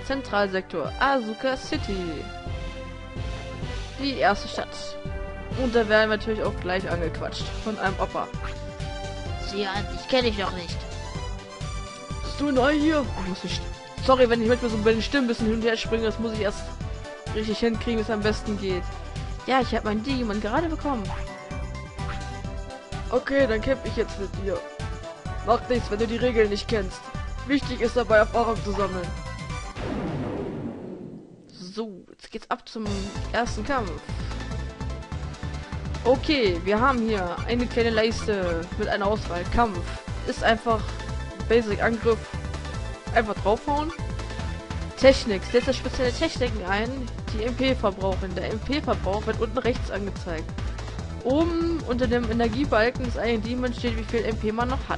Zentralsektor Asuka City. Die erste Stadt. Und da werden wir natürlich auch gleich angequatscht von einem Opa. Sieh an, ich kenne dich noch nicht. Bist du neu hier? Sorry, wenn ich manchmal so bei den Stimmen ein bisschen hin und her springe, das muss ich erst richtig hinkriegen, wie es am besten geht. Ja, ich habe meinen Digimon gerade bekommen. Okay, dann kämpfe ich jetzt mit dir. Macht nichts, wenn du die Regeln nicht kennst. Wichtig ist dabei, Erfahrung zu sammeln. So, jetzt geht's ab zum ersten Kampf. Okay, wir haben hier eine kleine Leiste mit einer Auswahl. Kampf ist einfach Basic Angriff. Einfach draufhauen. Technik, setzt da spezielle Techniken ein, die MP verbrauchen. Der MP-Verbrauch wird unten rechts angezeigt. Oben unter dem Energiebalken des eigenen Demon steht, wie viel MP man noch hat.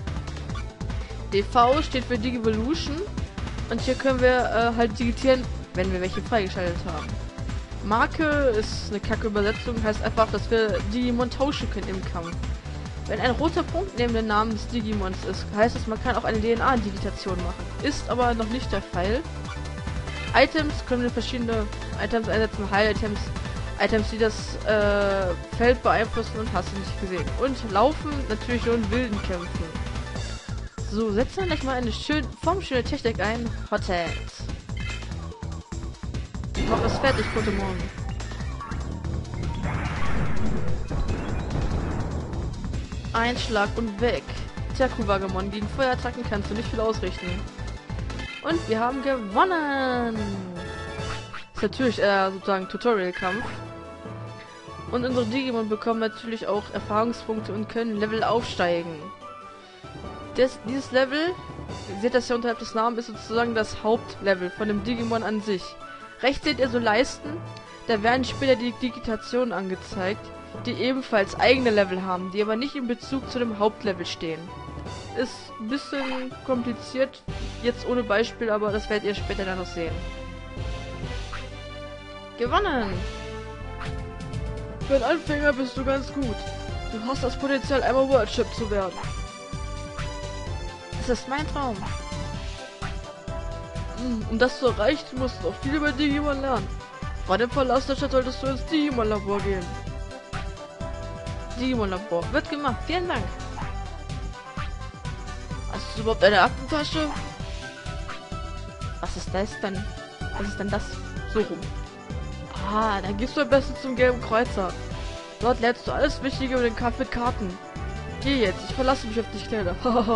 DV steht für Digivolution und hier können wir halt digitieren, wenn wir welche freigeschaltet haben. Marke ist eine kacke Übersetzung, heißt einfach, dass wir Digimon tauschen können im Kampf. Wenn ein roter Punkt neben dem Namen des Digimons ist, heißt es, man kann auch eine DNA-Digitation machen. Ist aber noch nicht der Fall. Items können wir verschiedene Items einsetzen, Heil-Items, Items, die das Feld beeinflussen und hast du nicht gesehen. Und laufen natürlich nur in wilden Kämpfen. So, setzen wir gleich mal eine formschöne Technik ein. Hothead. Mach es fertig, Pokémon. Einschlag und weg. Tja, Kuwagamon, gegen Feuerattacken kannst du nicht viel ausrichten. Und wir haben gewonnen. Ist natürlich sozusagen Tutorial-Kampf. Und unsere Digimon bekommen natürlich auch Erfahrungspunkte und können Level aufsteigen. Dieses Level, ihr seht das ja unterhalb des Namens, ist sozusagen das Hauptlevel von dem Digimon an sich. Rechts seht ihr so Leisten, da werden später die Digitationen angezeigt, die ebenfalls eigene Level haben, die aber nicht in Bezug zu dem Hauptlevel stehen. Ist ein bisschen kompliziert, jetzt ohne Beispiel, aber das werdet ihr später dann noch sehen. Gewonnen! Für einen Anfänger bist du ganz gut. Du hast das Potenzial, einmal World Chip zu werden. Das ist mein Traum. Um das zu erreichen, musst du auch viel über Digimon lernen. Vor dem Verlass der Stadt solltest du ins Digimon-Labor gehen. Digimon-Labor. Wird gemacht. Vielen Dank. Hast du überhaupt eine Aktentasche? Was ist das denn? Was ist denn das? So rum. Ah, dann gehst du am besten zum Gelben Kreuzer. Dort lernst du alles Wichtige über den Kampf mit Karten. Geh jetzt, ich verlasse mich auf dich, Kleiner.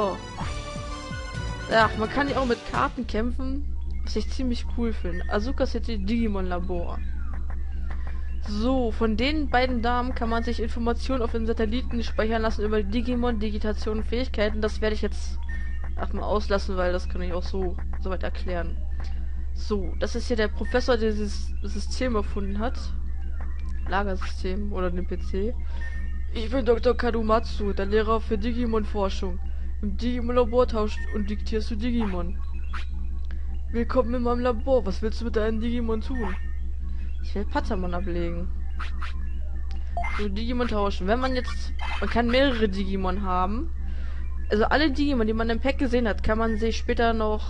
Ja, man kann ja auch mit Karten kämpfen, was ich ziemlich cool finde. Asuka City Digimon Labor. So, von den beiden Damen kann man sich Informationen auf den Satelliten speichern lassen über Digimon, Digitation und Fähigkeiten. Das werde ich jetzt erstmal auslassen, weil das kann ich auch so weit erklären. So, das ist hier der Professor, der dieses System erfunden hat. Lagersystem oder den PC. Ich bin Dr. Kadumatsu, der Lehrer für Digimon-Forschung. Im Digimon-Labor tauscht und diktierst du Digimon. Willkommen in meinem Labor. Was willst du mit deinen Digimon tun? Ich will Patamon ablegen. So, Digimon tauschen. Man kann mehrere Digimon haben. Also alle Digimon, die man im Pack gesehen hat, kann man sich später noch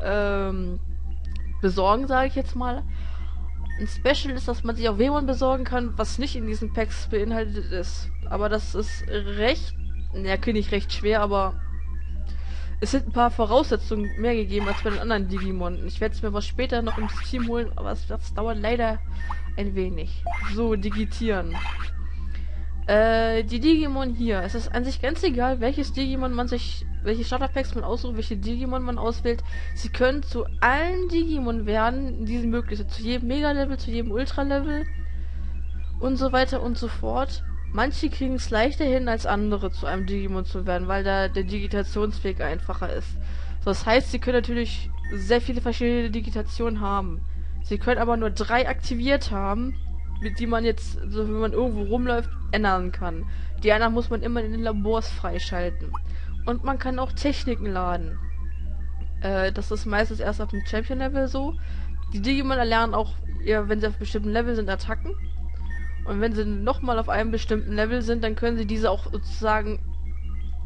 besorgen, sage ich jetzt mal. Ein Special ist, dass man sich auch Wemon besorgen kann, was nicht in diesen Packs beinhaltet ist. Aber das ist recht, nicht recht schwer, aber es sind ein paar Voraussetzungen mehr gegeben als bei den anderen Digimon. Ich werde es mir was später noch im Team holen, aber das dauert leider ein wenig. So, digitieren. Die Digimon hier. Es ist an sich ganz egal, welches Digimon welche Starterpacks man aussucht, welche Digimon man auswählt. Sie können zu allen Digimon werden, die sie möglich sind. Zu jedem Mega-Level, zu jedem Ultra-Level und so weiter und so fort. Manche kriegen es leichter hin als andere, zu einem Digimon zu werden, weil da der Digitationsweg einfacher ist. So, das heißt, sie können natürlich sehr viele verschiedene Digitationen haben. Sie können aber nur 3 aktiviert haben, mit die man jetzt, so wenn man irgendwo rumläuft, ändern kann. Die anderen muss man immer in den Labors freischalten. Und man kann auch Techniken laden. Das ist meistens erst auf dem Champion-Level so. Die Digimon erlernen auch, wenn sie auf bestimmten Level sind, Attacken. Und wenn sie nochmal auf einem bestimmten Level sind, dann können sie diese auch sozusagen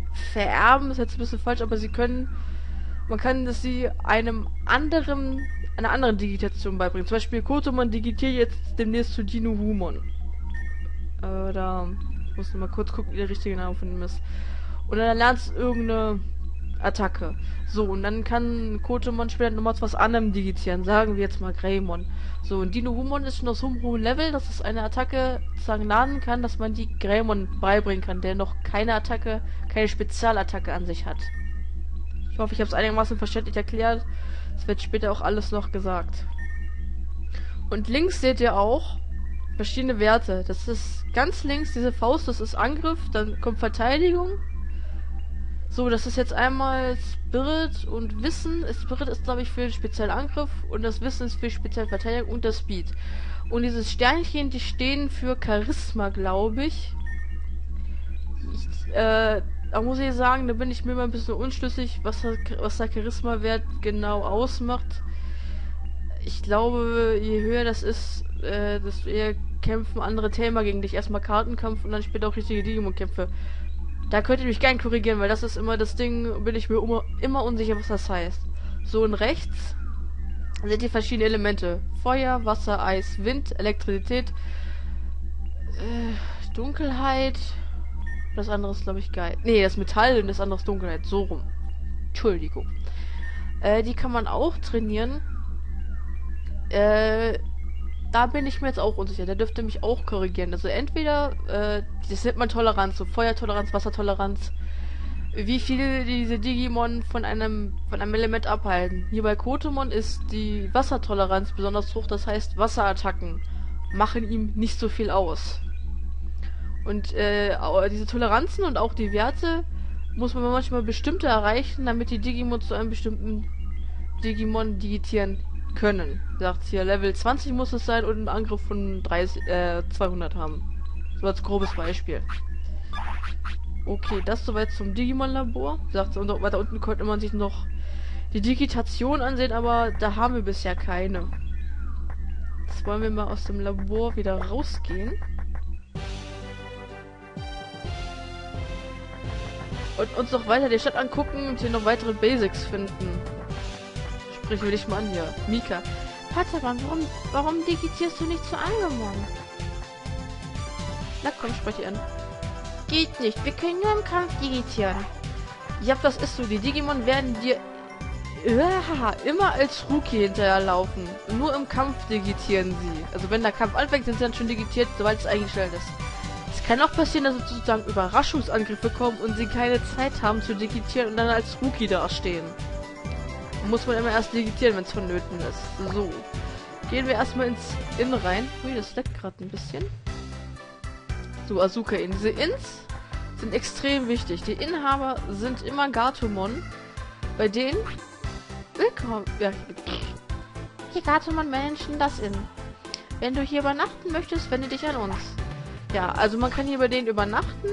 vererben. Ist jetzt ein bisschen falsch, aber man kann sie einem anderen einer anderen Digitation beibringen. Zum Beispiel Kotomon digitiert jetzt demnächst zu Dinohumon. Da muss ich mal kurz gucken, wie der richtige Name von ihm ist. Und dann lernst du irgendeine Attacke. So, und dann kann Kotomon später nochmal zu was anderem digitieren. Sagen wir jetzt mal Greymon. So, und Dinohumon ist schon auf so einem hohen Level, dass es eine Attacke sozusagen laden kann, dass man die Greymon beibringen kann, der noch keine Attacke, keine Spezialattacke an sich hat. Ich hoffe, ich habe es einigermaßen verständlich erklärt. Es wird später auch alles noch gesagt. Und links seht ihr auch verschiedene Werte. Das ist ganz links diese Faust, das ist Angriff, dann kommt Verteidigung. So, das ist jetzt einmal Spirit und Wissen. Spirit ist, glaube ich, für den speziellen Angriff und das Wissen ist für die spezielle Verteidigung und das Speed. Und dieses Sternchen, die stehen für Charisma, glaube ich. Da muss ich sagen, da bin ich mir immer ein bisschen unschlüssig, was der Charisma-Wert genau ausmacht. Ich glaube, je höher das ist, desto eher kämpfen andere Thema gegen dich. Erstmal Kartenkampf und dann später auch richtige Digimon-Kämpfe. Da könnt ihr mich gern korrigieren, weil das ist immer das Ding, bin ich mir immer unsicher, was das heißt. So, und rechts seht ihr verschiedene Elemente. Feuer, Wasser, Eis, Wind, Elektrizität, Dunkelheit. Das andere ist, glaube ich, geil. Nee, das Metall und das andere ist Dunkelheit. So rum. Entschuldigung. Die kann man auch trainieren. Da bin ich mir jetzt auch unsicher. Der dürfte mich auch korrigieren. Also entweder, das nennt man Toleranz, so Feuertoleranz, Wassertoleranz. Wie viel diese Digimon von einem Element abhalten. Hier bei Kotomon ist die Wassertoleranz besonders hoch. Das heißt, Wasserattacken machen ihm nicht so viel aus. Und diese Toleranzen und auch die Werte muss man manchmal bestimmte erreichen, damit die Digimon zu einem bestimmten Digimon digitieren können. Sagt hier, Level 20 muss es sein und einen Angriff von 200 haben. So als grobes Beispiel. Okay, das soweit zum Digimon-Labor. Sagt, und weiter unten konnte man sich noch die Digitation ansehen, aber da haben wir bisher keine. Jetzt wollen wir mal aus dem Labor wieder rausgehen. Und uns noch weiter die Stadt angucken und hier noch weitere Basics finden. Sprich will ich mal an hier. Mika. Patamon, warum digitierst du nicht zu Angemon? Na komm, spreche an. Geht nicht, wir können nur im Kampf digitieren. Ja, das ist so. Die Digimon werden dir immer als Rookie hinterherlaufen. Nur im Kampf digitieren sie. Also wenn der Kampf anfängt, sind sie dann schon digitiert, sobald es eingestellt ist. Es kann auch passieren, dass sozusagen Überraschungsangriffe kommen und sie keine Zeit haben zu digitieren und dann als Rookie dastehen. Muss man immer erst digitieren, wenn es vonnöten ist. So. Gehen wir erstmal ins Inn rein. Ui, das leckt gerade ein bisschen. So, Asuka-In. Diese Inns sind extrem wichtig. Die Inhaber sind immer Gatomon. Bei denen... Willkommen. Ja, die Gatomon managen das Inn. Wenn du hier übernachten möchtest, wende dich an uns. Ja, also man kann hier bei denen übernachten.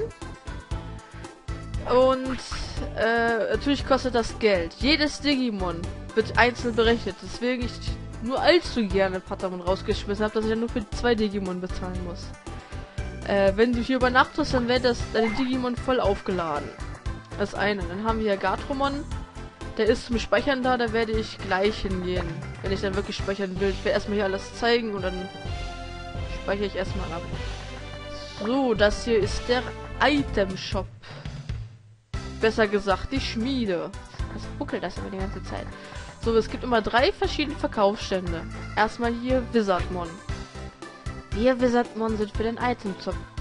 Und natürlich kostet das Geld. Jedes Digimon wird einzeln berechnet. Deswegen ich nur allzu gerne Patamon rausgeschmissen habe, dass ich dann nur für 2 Digimon bezahlen muss. Wenn du hier übernachtest, dann wird deine Digimon voll aufgeladen. Das eine. Dann haben wir hier Gatomon. Der ist zum Speichern da, da werde ich gleich hingehen. Wenn ich dann wirklich speichern will. Ich werde erstmal hier alles zeigen und dann speichere ich erstmal ab. So, das hier ist der Item Shop. Besser gesagt, die Schmiede. Was buckelt das immer die ganze Zeit? So, es gibt immer 3 verschiedene Verkaufsstände. Erstmal hier Wizardmon. Wir Wizardmon sind für den Item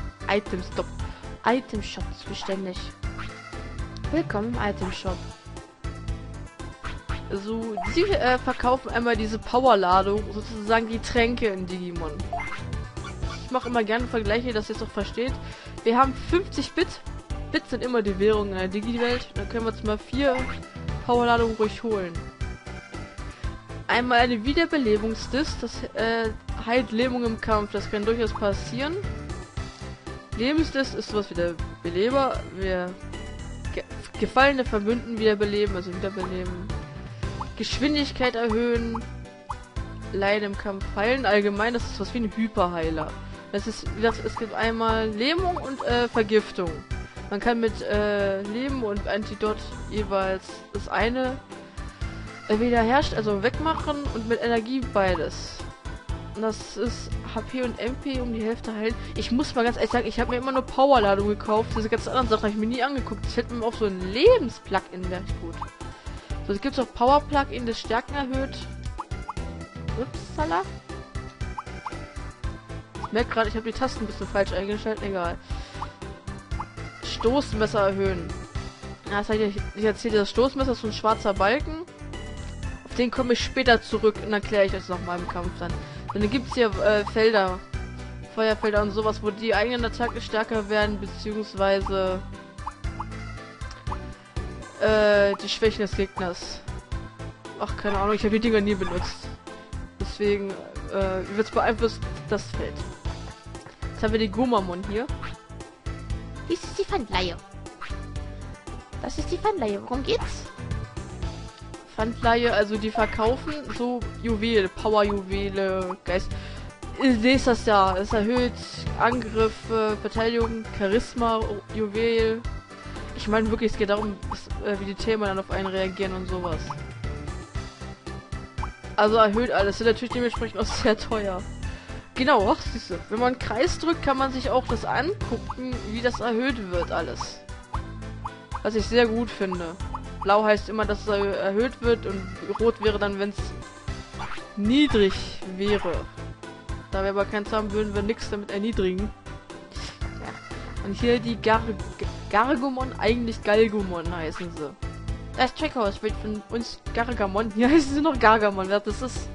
Shop zuständig. Willkommen im Item Shop. So, sie verkaufen einmal diese Powerladung, sozusagen die Tränke in Digimon. Ich mache immer gerne Vergleiche, dass ihr es auch versteht. Wir haben 50 Bit. Bits sind immer die Währung in der Digi-Welt. Dann können wir uns mal 4 Powerladungen ruhig holen. Einmal eine Wiederbelebungsdisc. Das heilt Lähmung im Kampf. Das kann durchaus passieren. Lebensdisc ist sowas wie der Beleber. Wir gefallene Verbünden wiederbeleben. Also wiederbeleben. Geschwindigkeit erhöhen. Leiden im Kampf heilen. Allgemein, das ist was wie ein Hyperheiler. Das ist, es gibt einmal Lähmung und Vergiftung. Man kann mit Leben und Antidot jeweils das eine wiederherrscht, also wegmachen und mit Energie beides. Und das ist HP und MP um die Hälfte heilen. Ich muss mal ganz ehrlich sagen, ich habe mir immer nur Powerladung gekauft. Diese ganzen anderen Sachen habe ich mir nie angeguckt. Ich hätte mir auch so ein Lebensplugin, wäre ich gut. So, es gibt auch Power-Plugin, das Stärken erhöht. Upsala. Ich merke gerade, ich habe die Tasten ein bisschen falsch eingestellt. Egal. Stoßmesser erhöhen. Ja, das ich erzähle, das Stoßmesser ist so ein schwarzer Balken. Auf den komme ich später zurück und erkläre ich das nochmal im Kampf dann. Dann gibt es hier Felder, Feuerfelder und sowas, wo die eigenen Attacken stärker werden, beziehungsweise die Schwächen des Gegners. Ach, keine Ahnung, ich habe die Dinger nie benutzt. Deswegen wird es beeinflusst das Feld. Jetzt haben wir die Gomamon hier. Dies ist die Pfandleihe. Das ist die Pfandleihe. Worum geht's? Pfandleihe, also die verkaufen so Juwele, Power-Juwele, Geist. Ihr seht das ja, es erhöht Angriff, Verteidigung, Charisma, Juwel. Ich meine wirklich, es geht darum, wie die Themen dann auf einen reagieren und sowas. Also erhöht alles, sind natürlich dementsprechend auch sehr teuer. Genau, ach siehst du, wenn man einen Kreis drückt, kann man sich auch das angucken, wie das erhöht wird alles. Was ich sehr gut finde. Blau heißt immer, dass es erhöht wird und rot wäre dann, wenn es niedrig wäre. Da wir aber keins haben, würden wir nichts damit erniedrigen. Und hier die Gargomon, eigentlich Galgomon heißen sie. Das Trackhaus wird von uns Gargamon. Hier heißen sie noch Gargamon. Das ist...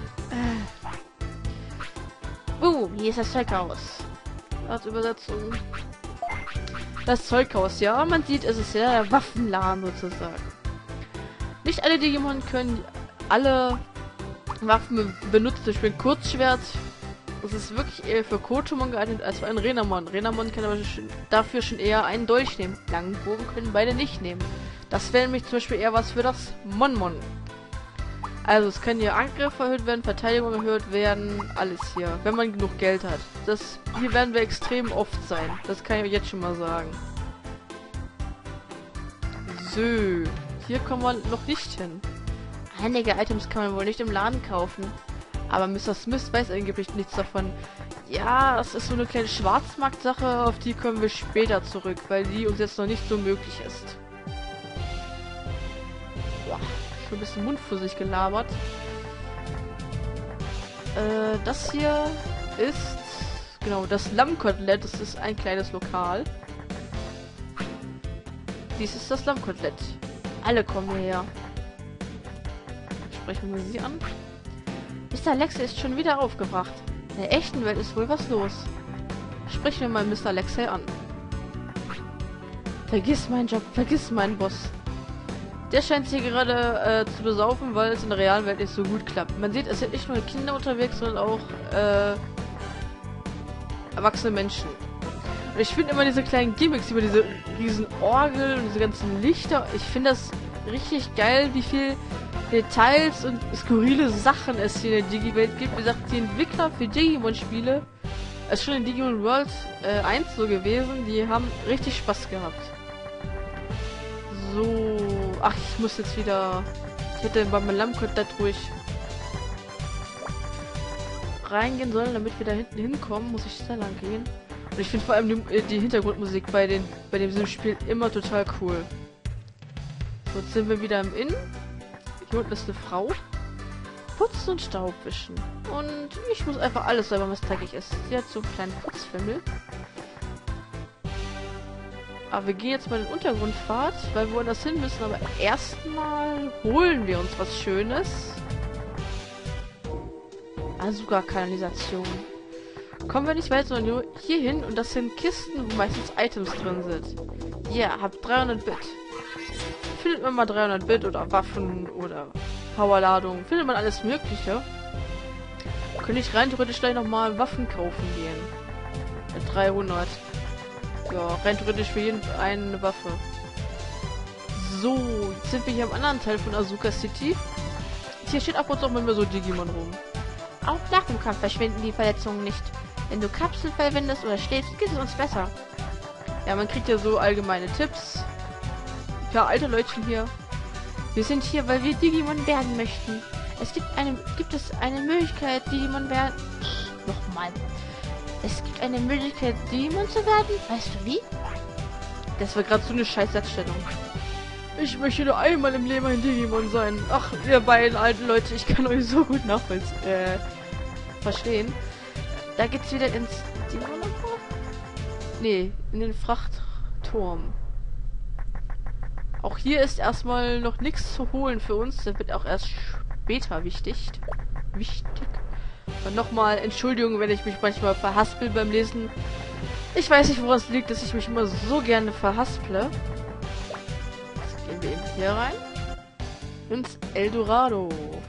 Hier ist das Zeughaus. Als Übersetzung. Das Zeughaus, ja. Man sieht, es ist ja der Waffenladen sozusagen. Nicht alle Digimon können alle Waffen benutzen. Zum Beispiel ein Kurzschwert. Es ist wirklich eher für Kotomon geeignet als für einen Renamon. Renamon kann aber dafür schon eher einen Dolch nehmen. Langen Bogen können beide nicht nehmen. Das wäre nämlich zum Beispiel eher was für das Monmon. Also es können hier Angriffe erhöht werden, Verteidigung erhöht werden, alles hier, wenn man genug Geld hat. Hier werden wir extrem oft sein. Das kann ich euch jetzt schon mal sagen. So, hier kommen wir noch nicht hin. Einige Items kann man wohl nicht im Laden kaufen. Aber Mr. Smith weiß angeblich nichts davon. Ja, das ist so eine kleine Schwarzmarkt-Sache, auf die kommen wir später zurück, weil die uns jetzt noch nicht so möglich ist. Boah, schon ein bisschen mundfussig gelabert. Das hier ist... Genau, das Lammkotelett. Das ist ein kleines Lokal. Dies ist das Lammkotelett. Alle kommen hierher. Sprechen wir sie an. Mr. Lexi ist schon wieder aufgebracht. In der echten Welt ist wohl was los. Sprechen wir mal Mr. Lexi an. Vergiss meinen Job, vergiss meinen Boss. Der scheint sich gerade zu besaufen, weil es in der realen Welt nicht so gut klappt. Man sieht, es sind nicht nur Kinder unterwegs, sondern auch erwachsene Menschen. Und ich finde immer diese kleinen Gimmicks, über diese riesen Orgel und diese ganzen Lichter. Ich finde das richtig geil, wie viel Details und skurrile Sachen es hier in der Digi-Welt gibt. Wie gesagt, die Entwickler für Digimon-Spiele, es ist schon in Digimon World 1 so gewesen, die haben richtig Spaß gehabt. So, ach, ich muss jetzt wieder, ich hätte beim Lammkotelett ruhig reingehen sollen, damit wir da hinten hinkommen, muss ich da lang gehen. Und ich finde vor allem die Hintergrundmusik bei diesem Spiel immer total cool. So, jetzt sind wir wieder im Inn. Hier unten ist eine Frau. Putzen und Staub wischen. Und ich muss einfach alles selber, was dreckig ist. Sie hat so einen kleinen Putzfimmel. Aber wir gehen jetzt mal den Untergrundpfad, weil wir woanders hin müssen. Aber erstmal holen wir uns was Schönes. Asuka-Kanalisation. Kommen wir nicht weiter, sondern nur hier hin. Und das sind Kisten, wo meistens Items drin sind. Ja, habt 300 Bit. Findet man mal 300 Bit oder Waffen oder Powerladung. Findet man alles Mögliche. Könnte ich rein theoretisch gleich nochmal Waffen kaufen gehen. Mit 300. Ja, rein theoretisch für jeden eine Waffe. So, jetzt sind wir hier am anderen Teil von Asuka City. Hier steht ab und zu auch mal so Digimon rum. Auch nach dem Kampf verschwinden die Verletzungen nicht. Wenn du Kapseln verwendest oder schläfst, geht es uns besser. Ja, man kriegt ja so allgemeine Tipps. Ja, alte Leutchen hier. Wir sind hier, weil wir Digimon werden möchten. Gibt es eine Möglichkeit, Digimon werden... Nochmal. Es gibt eine Möglichkeit, Digimon zu werden? Weißt du wie? Das war gerade so eine Scheißsatzstellung. Ich möchte nur einmal im Leben ein Digimon sein. Ach, ihr beiden alten Leute, ich kann euch so gut verstehen. Da geht's wieder ins Digimon-Park? Nee, in den Frachtturm. Auch hier ist erstmal noch nichts zu holen für uns. Das wird auch erst später wichtig. Und nochmal Entschuldigung, wenn ich mich manchmal verhaspel beim Lesen. Ich weiß nicht, woran es liegt, dass ich mich immer so gerne verhasple. Jetzt gehen wir eben hier rein. Ins Eldorado.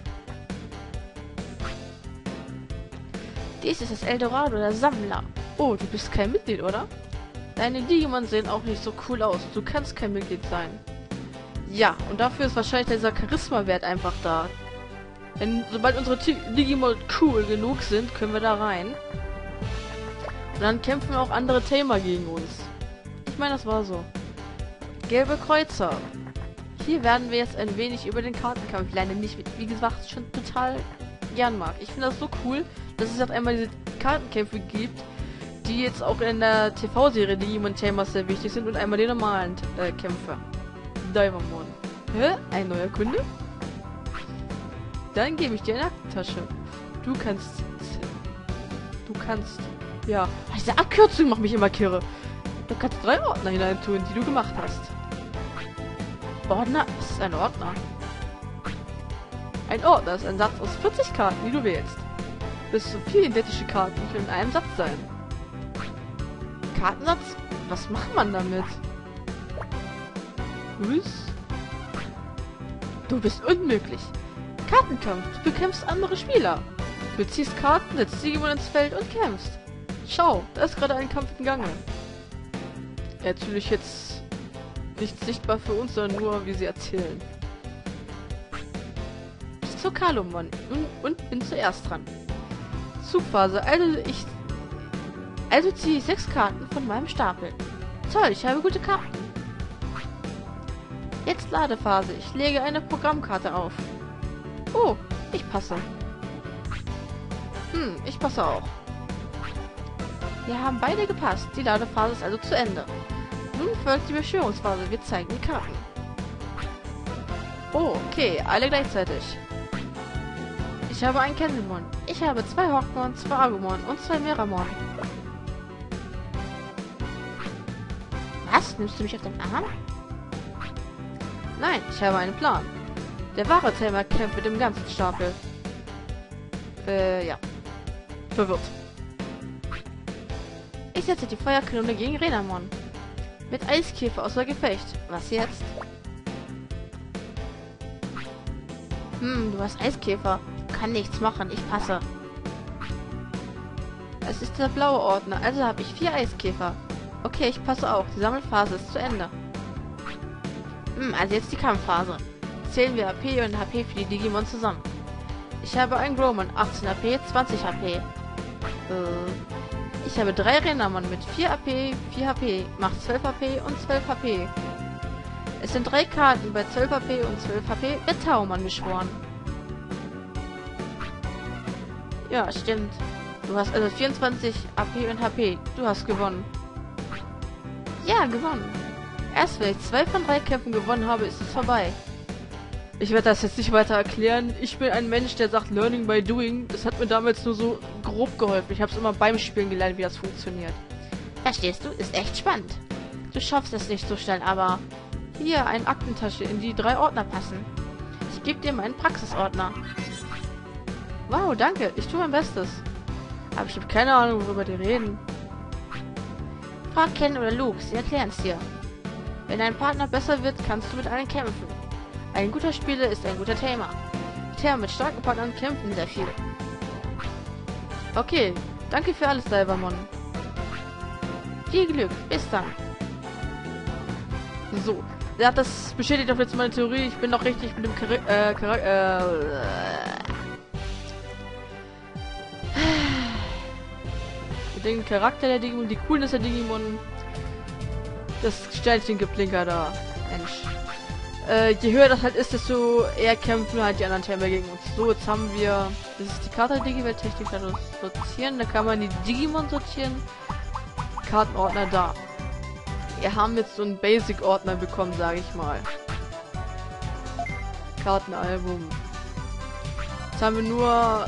Dies ist das Eldorado, der Sammler. Oh, du bist kein Mitglied, oder? Deine Digimon sehen auch nicht so cool aus. Du kannst kein Mitglied sein. Ja, und dafür ist wahrscheinlich dieser Charisma-Wert einfach da. Denn sobald unsere Digimon cool genug sind, können wir da rein. Und dann kämpfen auch andere Tamer gegen uns. Ich meine, das war so. Gelbe Kreuzer. Hier werden wir jetzt ein wenig über den Kartenkampf lernen, den ich, wie gesagt, schon total gern mag. Ich finde das so cool, dass es auf einmal diese Kartenkämpfe gibt, die jetzt auch in der TV-Serie Digimon Tamers sehr wichtig sind und einmal die normalen Kämpfe. Diamond. Hä? Ein neuer Kunde? Dann gebe ich dir eine Aktentasche. Du kannst... Ja. Diese Abkürzung macht mich immer kirre. Du kannst 3 Ordner hineintun, die du gemacht hast. Ordner? Was ist ein Ordner? Ein Ordner ist ein Satz aus 40 Karten, die du wählst. Bis zu 4 identische Karten können in einem Satz sein. Kartensatz? Was macht man damit? Du bist unmöglich. Kartenkampf. Du bekämpfst andere Spieler. Du ziehst Karten, setzt Digimon ins Feld und kämpfst. Schau, da ist gerade ein Kampf im Gange. Natürlich jetzt nicht sichtbar für uns, sondern nur, wie sie erzählen. Ich zog Kalumon und bin zuerst dran. Zugphase. Also ziehe ich 6 Karten von meinem Stapel. Toll, ich habe gute Karten. Jetzt Ladephase. Ich lege eine Programmkarte auf. Oh, ich passe. Ich passe auch. Wir haben beide gepasst. Die Ladephase ist also zu Ende. Nun folgt die Beschwörungsphase. Wir zeigen die Karten. Oh, okay. Alle gleichzeitig. Ich habe einen Kendelmon. Ich habe 2 Hawkmon, 2 Agumon und 2 Meramon. Was? Nimmst du mich auf den Arm? Nein, ich habe einen Plan. Der wahre Tamer kämpft mit dem ganzen Stapel. Ja. Verwirrt. Ich setze die Feuerkanone gegen Renamon. Mit Eiskäfer außer Gefecht. Was jetzt? Du hast Eiskäfer. Kann nichts machen, ich passe. Es ist der blaue Ordner, also habe ich 4 Eiskäfer. Okay, ich passe auch. Die Sammelphase ist zu Ende. Also jetzt die Kampfphase. Zählen wir AP und HP für die Digimon zusammen. Ich habe einen Gromon, 18 AP, 20 HP. Ich habe 3 Renamon mit 4 AP, 4 HP, macht 12 HP und 12 HP. Es sind 3 Karten bei 12 HP und 12 HP, wird Taumon beschworen. Ja, stimmt. Du hast also 24 AP und HP. Du hast gewonnen. Ja, gewonnen. Erst wenn ich 2 von 3 Kämpfen gewonnen habe, ist es vorbei. Ich werde das jetzt nicht weiter erklären. Ich bin ein Mensch, der sagt Learning by Doing. Das hat mir damals nur so grob geholfen. Ich habe es immer beim Spielen gelernt, wie das funktioniert. Verstehst du? Ist echt spannend. Du schaffst es nicht so schnell, aber... Hier, eine Aktentasche, in die 3 Ordner passen. Ich gebe dir meinen Praxisordner. Wow, danke. Ich tue mein Bestes. Aber ich habe keine Ahnung, worüber die reden. Frag Ken oder Luke, sie erklären es dir. Wenn dein Partner besser wird, kannst du mit allen kämpfen. Ein guter Spieler ist ein guter Tamer. Tamer mit starken Partnern kämpfen sehr viel. Okay, danke für alles, Diamond. Viel Glück, bis dann. So, ja, das bestätigt doch jetzt meine Theorie. Ich bin noch richtig mit dem mit dem Charakter der Digimon, die Coolness der Digimon. Das Sternchen-Geplinker da. Mensch. je höher das halt ist, desto eher kämpfen halt die anderen Teilnehmer gegen uns. So, jetzt haben wir, das ist die Karte der Digiwelt-Technik, sortieren, da kann man die Digimon sortieren. Kartenordner da. Wir haben jetzt so einen Basic-Ordner bekommen, sage ich mal. Kartenalbum. Jetzt haben wir nur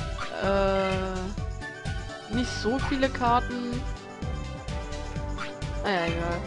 nicht so viele Karten. Naja, egal.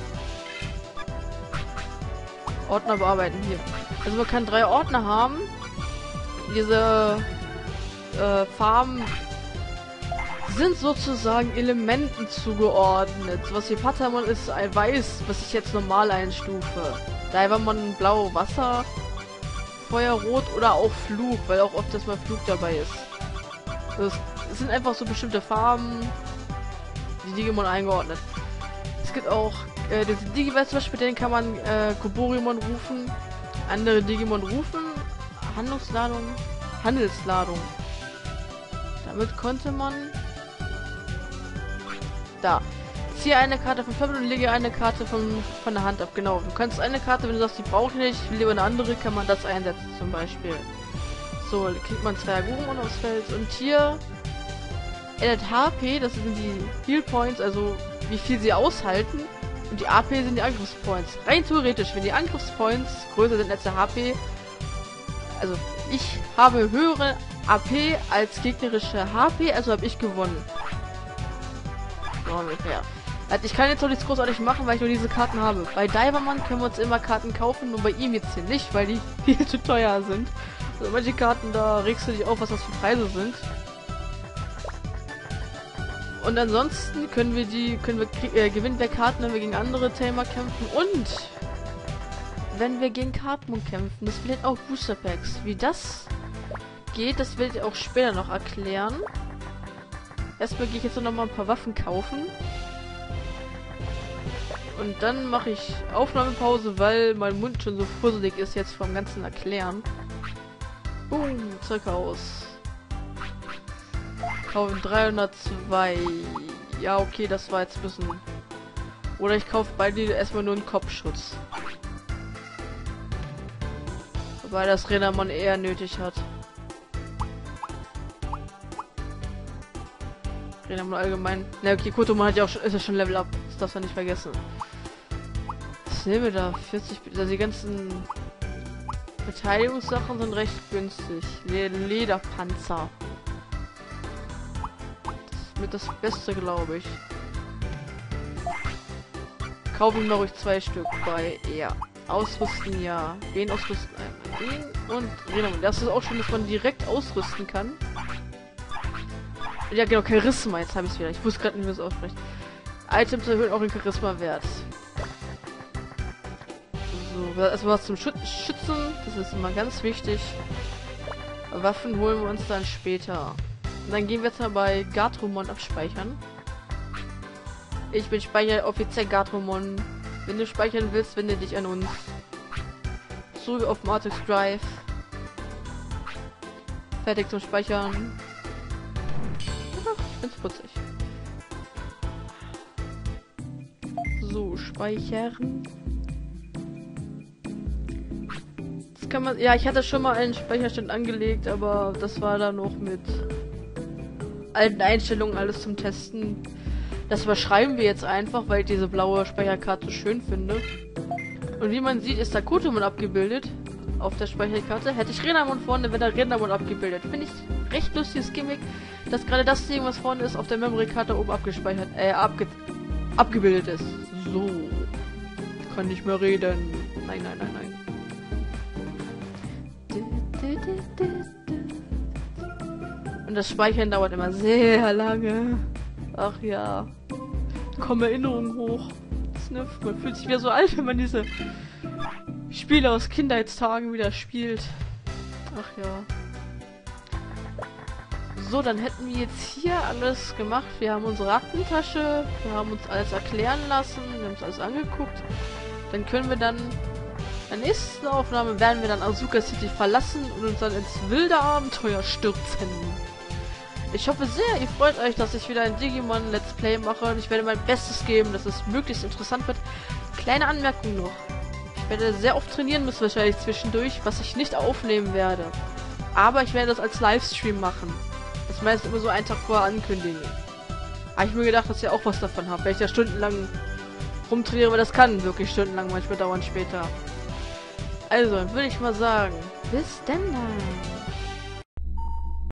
Ordner bearbeiten hier. Also man kann 3 Ordner haben. Diese Farben sind sozusagen Elementen zugeordnet. Was hier Patamon ist, ein Weiß, was ich jetzt normal einstufe. Diamond Blau, Wasser, Feuerrot oder auch Flug, weil auch oft das mal Flug dabei ist. Das sind einfach so bestimmte Farben, die Digimon eingeordnet. Es gibt auch diese Digiwelt zum Beispiel, den kann man Koborimon rufen, andere Digimon rufen, Handelsladung. Damit konnte man da. Ziehe eine Karte vom Tablet und lege eine Karte von der Hand ab. Genau. Du kannst eine Karte, wenn du sagst, die brauche ich nicht, ich will lieber eine andere, kann man das einsetzen zum Beispiel. So, kriegt man 2 Agurumon aufs Feld. Und hier addet HP, das sind die Heal Points, also wie viel sie aushalten. Und die AP sind die Angriffspoints. Rein theoretisch, wenn die Angriffspoints größer sind als der HP, also ich habe höhere AP als gegnerische HP, also habe ich gewonnen. So ungefähr. Also ich kann jetzt noch nichts großartig machen, weil ich nur diese Karten habe. Bei Diverman können wir uns immer Karten kaufen und bei ihm jetzt hier nicht, weil die viel zu teuer sind. Also manche Karten, da regst du dich auf, was das für Preise sind. Und ansonsten können wir gewinnen wir Karten, wenn wir gegen andere Tamer kämpfen und wenn wir gegen Kartmon kämpfen. Das wird auch Booster Packs. Wie das geht, das werde ich auch später noch erklären. Erstmal gehe ich jetzt noch mal ein paar Waffen kaufen. Und dann mache ich Aufnahmepause, weil mein Mund schon so fusselig ist jetzt vom ganzen Erklären. Boom, Zeughaus. Kaufen 302. Ja, okay, das war jetzt ein bisschen. Oder ich kaufe bei dir erstmal nur einen Kopfschutz. Wobei das Renamon eher nötig hat. Renamon allgemein. Na okay, Kotomon hat ja auch schon, ist ja schon Level Up. Das darfst du nicht vergessen. Was nehmen wir da? 40. Also die ganzen Verteidigungssachen sind recht günstig. Lederpanzer. Mit das Beste, glaube ich. Kaufen wir ruhig 2 Stück bei. Ja. Ausrüsten, ja. Wen ausrüsten? Einmal den und Renamon. Das ist auch schon, dass man direkt ausrüsten kann. Ja, genau, Charisma. Jetzt habe ich es wieder. Ich wusste gerade nicht, wie es ausspricht. Items erhöhen auch den Charisma-Wert. So, erstmal was zum Schützen. Das ist immer ganz wichtig. Waffen holen wir uns dann später. Und dann gehen wir jetzt mal bei Gatromon abspeichern. Ich bin Speicheroffizier Gatromon. Wenn du speichern willst, wende dich an uns. So wie auf Matrix Drive. Fertig zum Speichern. Ja, ich find's putzig. So, speichern. Das kann man. Ja, ich hatte schon mal einen Speicherstand angelegt, aber das war dann noch mit alten Einstellungen alles zum Testen. Das überschreiben wir jetzt einfach, weil ich diese blaue Speicherkarte so schön finde. Und wie man sieht, ist da Kotomon abgebildet auf der Speicherkarte. Hätte ich Renamon vorne, wäre da Renamon abgebildet. Finde ich recht lustiges Gimmick, dass gerade das Ding, was vorne ist, auf der Memory-Karte oben abgespeichert, abgebildet ist. So. Kann nicht mehr reden. Nein, nein, nein, nein. Und das Speichern dauert immer sehr lange. Ach ja. Kommen Erinnerungen hoch. Sniff. Man fühlt sich wieder so alt, wenn man diese Spiele aus Kindheitstagen wieder spielt. Ach ja. So, dann hätten wir jetzt hier alles gemacht. Wir haben unsere Aktentasche. Wir haben uns alles erklären lassen. Wir haben uns alles angeguckt. Dann können wir dann in der nächsten Aufnahme werden wir dann Asuka City verlassen und uns dann ins wilde Abenteuer stürzen. Ich hoffe sehr, ihr freut euch, dass ich wieder ein Digimon Let's Play mache und ich werde mein Bestes geben, dass es möglichst interessant wird. Kleine Anmerkung noch. Ich Ich werde sehr oft trainieren müssen, wahrscheinlich zwischendurch, was ich nicht aufnehmen werde. Aber ich werde das als Livestream machen. Das meist immer so einen Tag vorher ankündigen. Habe ich mir gedacht, dass ich auch was davon habe, wenn ich da stundenlang rumtrainiere, weil das kann wirklich stundenlang manchmal dauern später. Also, dann würde ich mal sagen, bis denn dann.